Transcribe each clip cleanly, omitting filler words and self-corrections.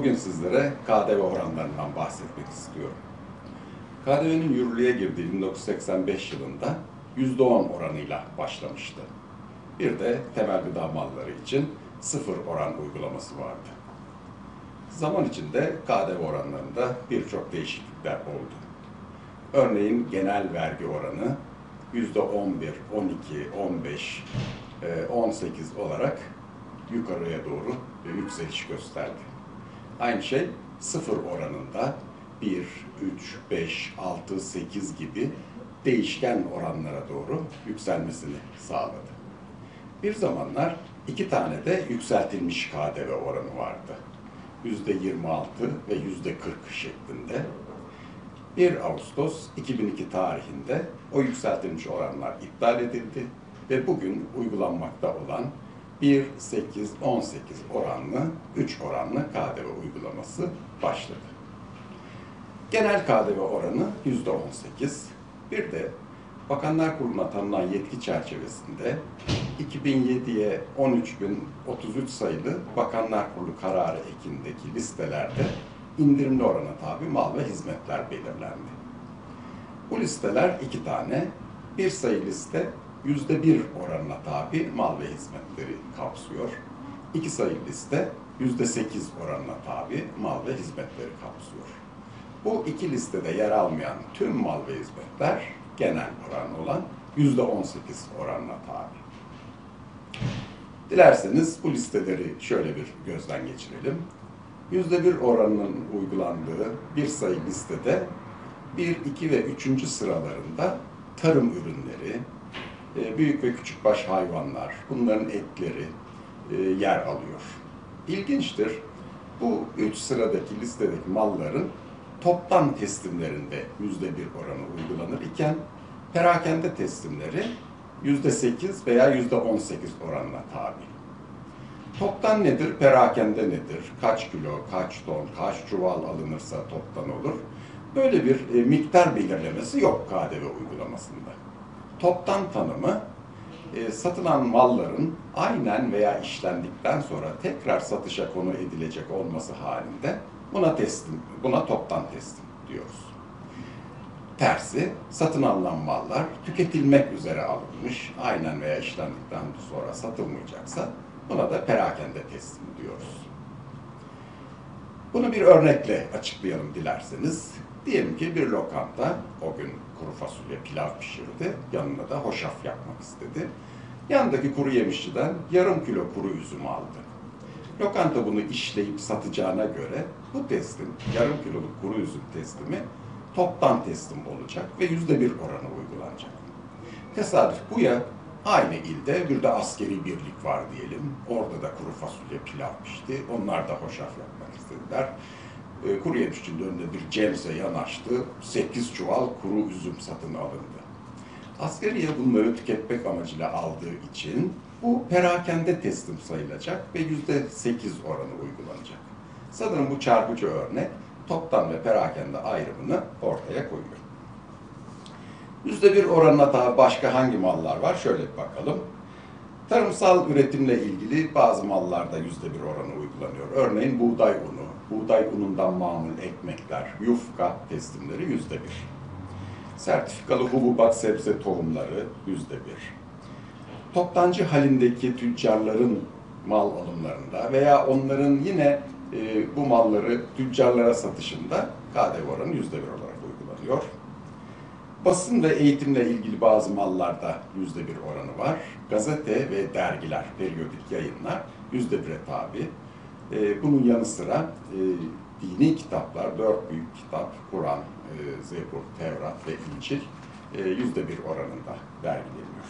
Bugün sizlere KDV oranlarından bahsetmek istiyorum. KDV'nin yürürlüğe girdiği 1985 yılında %10 oranıyla başlamıştı. Bir de temel gıda malları için 0 oran uygulaması vardı. Zaman içinde KDV oranlarında birçok değişiklikler oldu. Örneğin genel vergi oranı %11, 12, 15, 18 olarak yukarıya doğru yükseliş gösterdi. Aynı şey 0 oranında 1, 3, 5, 6, 8 gibi değişken oranlara doğru yükselmesini sağladı. Bir zamanlar 2 tane de yükseltilmiş KDV oranı vardı. %26 ve %40 şeklinde. 1 Ağustos 2002 tarihinde o yükseltilmiş oranlar iptal edildi ve bugün uygulanmakta olan 1, 8, 18 oranlı, 3 oranlı KDV uygulaması başladı. Genel KDV oranı %18. Bir de Bakanlar Kurulu'na tanınan yetki çerçevesinde 2007'ye 13.033 sayılı Bakanlar Kurulu kararı ekindeki listelerde indirimli orana tabi mal ve hizmetler belirlendi. Bu listeler 2 tane, bir sayı liste %1 oranına tabi mal ve hizmetleri kapsıyor. 2 sayı liste %8 oranına tabi mal ve hizmetleri kapsıyor. Bu iki listede yer almayan tüm mal ve hizmetler genel oran olan %18 oranına tabi. Dilerseniz bu listeleri şöyle bir gözden geçirelim. %1 oranının uygulandığı bir sayı listede 1, 2 ve 3. sıralarında tarım ürünleri, büyük ve küçükbaş hayvanlar, bunların etleri yer alıyor. İlginçtir, bu 3 sıradaki listedeki malların toptan teslimlerinde %1 oranı uygulanır iken perakende teslimleri %8 veya %18 oranına tabi. Toptan nedir, perakende nedir, kaç kilo, kaç ton, kaç çuval alınırsa toptan olur. Böyle bir miktar belirlemesi yok KDV uygulamasında. Toptan tanımı, satılan malların aynen veya işlendikten sonra tekrar satışa konu edilecek olması halinde buna toptan teslim diyoruz. Tersi, satın alınan mallar tüketilmek üzere alınmış, aynen veya işlendikten sonra satılmayacaksa buna da perakende teslim diyoruz. Bunu bir örnekle açıklayalım dilerseniz. Diyelim ki bir lokanta o gün kuru fasulye pilav pişirdi, yanına da hoşaf yapmak istedi. Yanındaki kuru yemişçiden yarım kilo kuru üzüm aldı. Lokanta bunu işleyip satacağına göre bu teslim, yarım kiloluk kuru üzüm teslimi toptan teslim olacak ve %1 oranı uygulanacak. Tesadüf bu ya, aynı ilde bir de askeri birlik var diyelim. Orada da kuru fasulye pilav pişti, onlar da hoşaf yapmak istediler. Kuru yemişçinin önünde bir cemse yanaştı, 8 çuval kuru üzüm satın alındı. Askeriye bunları tüketmek amacıyla aldığı için bu perakende teslim sayılacak ve %8 oranı uygulanacak. Sanırım bu çarpıcı örnek toptan ve perakende ayrımını ortaya koyuyor. %1 oranına daha başka hangi mallar var? Şöyle bir bakalım. Tarımsal üretimle ilgili bazı mallarda %1 oranı uygulanıyor. Örneğin buğday unu, buğday unundan mamul ekmekler, yufka teslimleri %1. Sertifikalı hububat sebze tohumları %1. Toptancı halindeki tüccarların mal alımlarında veya onların yine bu malları tüccarlara satışında KDV oranı %1 olarak uygulanıyor. Basın ve eğitimle ilgili bazı mallarda %1 oranı var. Gazete ve dergiler, periyodik yayınlar %1'e tabi. Bunun yanı sıra dini kitaplar, 4 büyük kitap, Kur'an, Zebur, Tevrat ve İncil %1 oranında vergileniyor.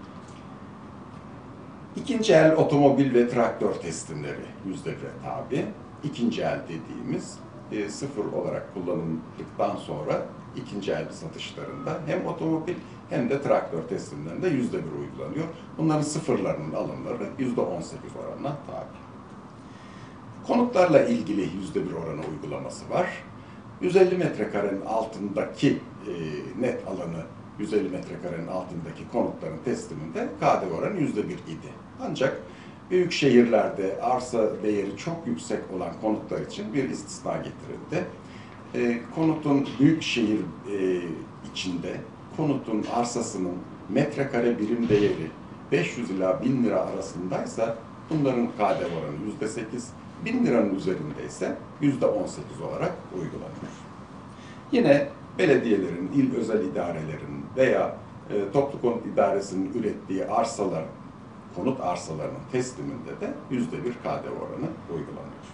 İkinci el otomobil ve traktör teslimleri %1'e tabi. İkinci el dediğimiz 0 olarak kullanıldıktan sonra ikinci el satışlarında hem otomobil hem de traktör teslimlerinde %1 uygulanıyor. Bunların sıfırlarının alımları %18 oranına tabi. Konutlarla ilgili %1 oranı uygulaması var. 150 metrekarenin altındaki net alanı 150 metrekarenin altındaki konutların tesliminde KDV oranı %1 idi. Ancak Büyük şehirlerde arsa değeri çok yüksek olan konutlar için bir istisna getirildi. Konutun büyük şehir içinde konutun arsasının metrekare birim değeri 500 ila 1000 lira arasındaysa bunların KDV oranı %8, 1000 liranın üzerindeyse %18 olarak uygulanıyor. Yine belediyelerin, il özel idarelerin veya toplu konut idaresinin ürettiği arsalar, konut arsalarının tesliminde de %1 KDV oranı uygulanıyor.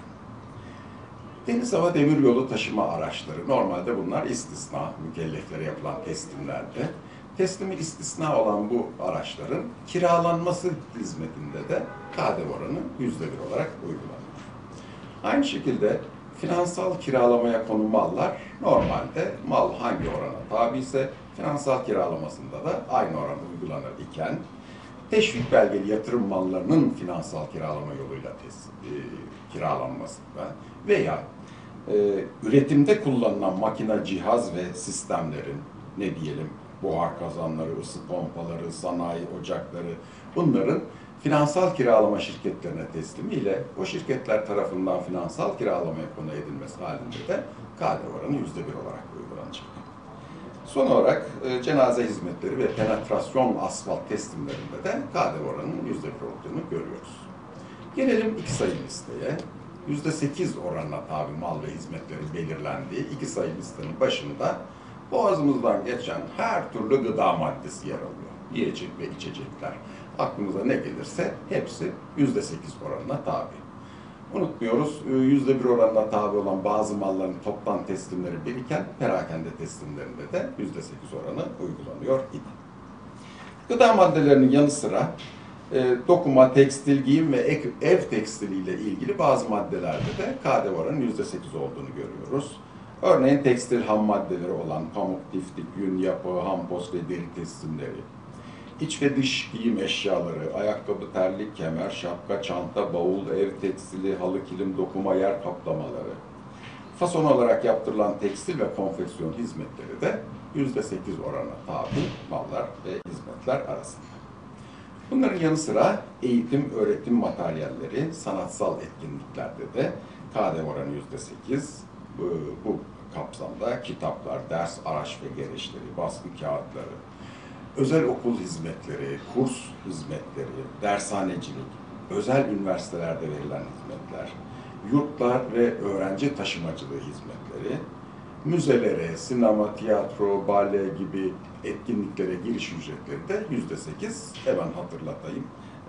Deniz hava demiryolu taşıma araçları, normalde bunlar istisna, mükelleflere yapılan teslimlerde. Teslimi istisna olan bu araçların kiralanması hizmetinde de KDV oranı %1 olarak uygulanıyor. Aynı şekilde finansal kiralamaya konu mallar, normalde mal hangi orana tabi ise finansal kiralamasında da aynı oran uygulanır iken, teşvik belgeli yatırım mallarının finansal kiralama yoluyla kiralanmasında veya üretimde kullanılan makine, cihaz ve sistemlerin, ne diyelim, buhar kazanları, ısı pompaları, sanayi ocakları, bunların finansal kiralama şirketlerine teslimiyle o şirketler tarafından finansal kiralamaya konu edilmesi halinde de KDV oranı %1 olarak uygulanacak. Son olarak cenaze hizmetleri ve penetrasyon asfalt teslimlerinde de KDV oranının %1 olduğunu görüyoruz. Gelelim iki sayılı listeye. %8 oranına tabi mal ve hizmetlerin belirlendiği iki sayılı listenin başında boğazımızdan geçen her türlü gıda maddesi yer alıyor. Yiyecek ve içecekler. Aklımıza ne gelirse hepsi %8 oranına tabi. Unutmuyoruz, %1 oranına tabi olan bazı malların toptan teslimleri biriken perakende teslimlerinde de %8 oranı uygulanıyor idi. Gıda maddelerinin yanı sıra dokuma, tekstil, giyim ve ev tekstiliyle ilgili bazı maddelerde de KDV oranının %8 olduğunu görüyoruz. Örneğin tekstil ham maddeleri olan pamuk, tiftik, yün, yapı, hampoz ve deri teslimleri, İç ve dış giyim eşyaları, ayakkabı, terlik, kemer, şapka, çanta, bavul, ev tekstili, halı, kilim, dokuma, yer kaplamaları, fason olarak yaptırılan tekstil ve konfeksiyon hizmetleri de %8 oranına tabi mallar ve hizmetler arasında. Bunların yanı sıra eğitim, öğretim materyalleri, sanatsal etkinliklerde de KDV oranı %8. Bu kapsamda kitaplar, ders, araç ve gereçleri, baskı kağıtları, özel okul hizmetleri, kurs hizmetleri, dershanecilik, özel üniversitelerde verilen hizmetler, yurtlar ve öğrenci taşımacılığı hizmetleri, müzelere, sinema, tiyatro, bale gibi etkinliklere giriş ücretleri de %8, hemen hatırlatayım,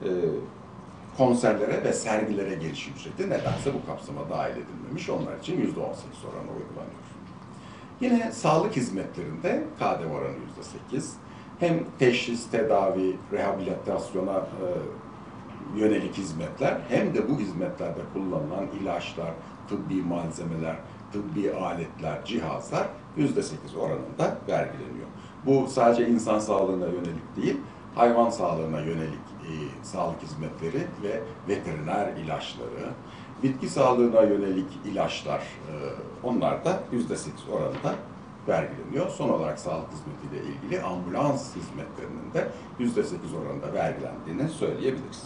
konserlere ve sergilere giriş ücreti nedense bu kapsama dahil edilmemiş, onlar için %18 oranı uygulanıyor. Yine sağlık hizmetlerinde KDV oranı %8, hem teşhis, tedavi, rehabilitasyona yönelik hizmetler hem de bu hizmetlerde kullanılan ilaçlar, tıbbi malzemeler, tıbbi aletler, cihazlar %8 oranında vergileniyor. Bu sadece insan sağlığına yönelik değil, hayvan sağlığına yönelik sağlık hizmetleri ve veteriner ilaçları, bitki sağlığına yönelik ilaçlar, onlar da %8 oranında vergileniyor. Son olarak sağlık hizmetiyle ilgili ambulans hizmetlerinin de %8 oranında vergilendiğini söyleyebiliriz.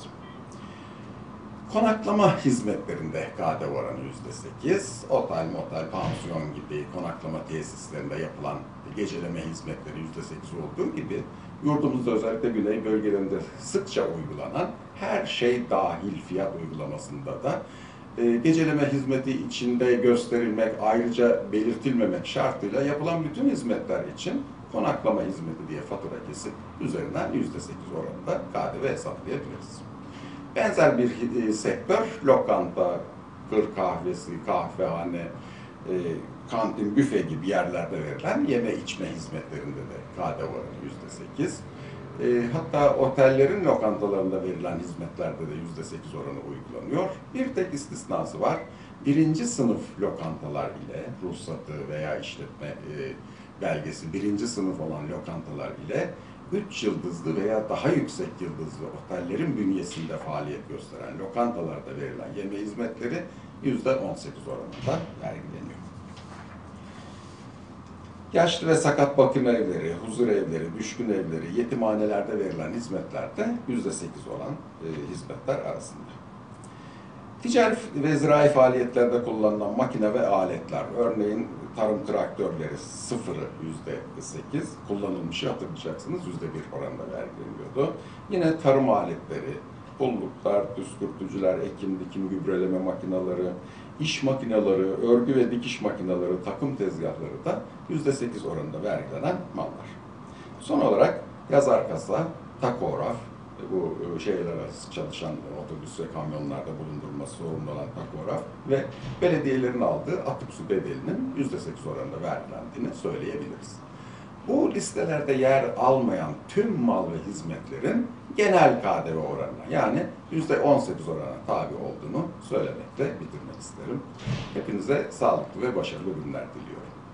Konaklama hizmetlerinde KDV oranı %8, otel, motel, pansiyon gibi konaklama tesislerinde yapılan geceleme hizmetleri %8 olduğu gibi yurdumuzda özellikle güney bölgelerinde sıkça uygulanan her şey dahil fiyat uygulamasında da geceleme hizmeti içinde gösterilmek, ayrıca belirtilmemek şartıyla yapılan bütün hizmetler için konaklama hizmeti diye fatura kesip üzerinden %8 oranında KDV hesaplayabiliriz. Benzer bir sektör, lokanta, kır kahvesi, kahvehane, kantin, büfe gibi yerlerde verilen yeme içme hizmetlerinde de KDV oranı %8. Hatta otellerin lokantalarında verilen hizmetlerde de %8 oranı uygulanıyor. Bir tek istisnası var. Birinci sınıf lokantalar ile ruhsatı veya işletme belgesi birinci sınıf olan lokantalar ile 3 yıldızlı veya daha yüksek yıldızlı otellerin bünyesinde faaliyet gösteren lokantalarda verilen yeme hizmetleri %18 oranında vergileniyor. Yaşlı ve sakat bakım evleri, huzur evleri, düşkün evleri, yetimhanelerde verilen hizmetlerde %8 olan hizmetler arasında. Ticari ve zirai faaliyetlerde kullanılan makine ve aletler, örneğin tarım traktörleri sıfırı %8, kullanılmışı hatırlayacaksınız %1 oranında vergileniyordu. Yine tarım aletleri, pulluklar, püskürtücüler, ekim, dikim, gübreleme makineleri, iş makineleri, örgü ve dikiş makineleri, takım tezgahları da %8 oranında vergilenen mallar. Son olarak yazar kasa, takograf, bu şehirler arası çalışan otobüs ve kamyonlarda bulundurulması zorunlu olan takograf ve belediyelerin aldığı atık su bedelinin %8 oranında vergilendiğini söyleyebiliriz. Bu listelerde yer almayan tüm mal ve hizmetlerin genel KDV oranına, yani %18 oranına tabi olduğunu söylemekle bitirmek isterim. Hepinize sağlıklı ve başarılı günler diliyorum.